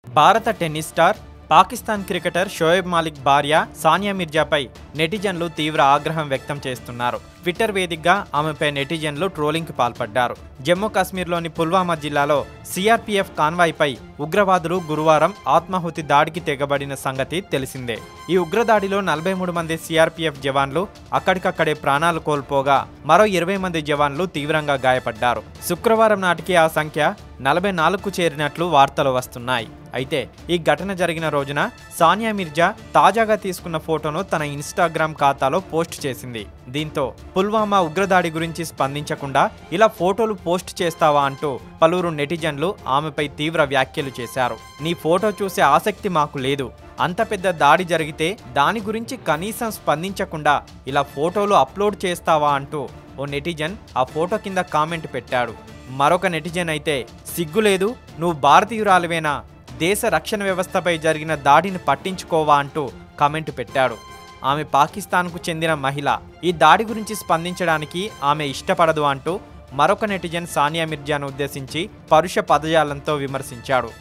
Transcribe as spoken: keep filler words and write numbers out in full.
భారత tennis star Pakistan cricketer Shoaib Malik భార్య సానియా మిర్జాపై నెటిజన్లు తీవ్ర ఆగ్రహం వ్యక్తం చేస్తున్నారు. ట్విట్టర్ వేదికగా ఆమెపై నెటిజన్లు ట్రోలింగ్కి పాల్పడ్డారు. జమ్మూ కాశ్మీర్లోని పుల్వామా జిల్లాలో సిఆర్పీఎఫ్ కాన్వాయ్పై ఉగ్రవాదులు గురువారం ఆత్మాహుతి దాడికి తెగబడిన సంగతి తెలిసిందే. ఈ ఉగ్రదాడిలో నలభై మూడు మంది సిఆర్పీఎఫ్ జవాన్లు అక్కడికక్కడే ప్రాణాలు కోల్పోగా మరో ఇరవై మంది జవాన్లు తీవ్రంగా గాయపడ్డారు. శుక్రవారం నాటికి ఆ సంఖ్య నలభై నాలుగుకు చేరినట్లు వార్తలు వస్తున్నాయి. అయితే ఈ ఘటన జరిగిన రోజున సానియా మిర్జా తాజాగా తీసుకున్న ఫోటోను తన ఇన్స్టాగ్రామ్ ఖాతాలో పోస్ట్ చేసింది. దీంతో పుల్వామా ఉగ్రదాడి గురించి స్పందించకుండా ఇలా ఫోటోలు పోస్ట్ చేస్తావా అంటూ పలువురు నెటిజన్లు ఆమెపై తీవ్ర వ్యాఖ్యలు చేశారు. నీ ఫోటో చూసే ఆసక్తి మాకు లేదు, అంత పెద్ద దాడి జరిగితే దాని గురించి కనీసం స్పందించకుండా ఇలా ఫోటోలు అప్లోడ్ చేస్తావా అంటూ ఓ నెటిజన్ ఆ ఫోటో కింద కామెంట్ పెట్టాడు. మరొక నెటిజన్ అయితే సిగ్గులేదు, నువ్వు భారతీయురాలివేనా, దేశ రక్షణ వ్యవస్థపై జరిగిన దాడిని పట్టించుకోవా అంటూ కామెంట్ పెట్టాడు. ఆమె పాకిస్తాన్కు చెందిన మహిళ, ఈ దాడి గురించి స్పందించడానికి ఆమె ఇష్టపడదు అంటూ మరొక నెటిజన్ సానియా మిర్జాను ఉద్దేశించి పరుష పదజాలంతో విమర్శించాడు.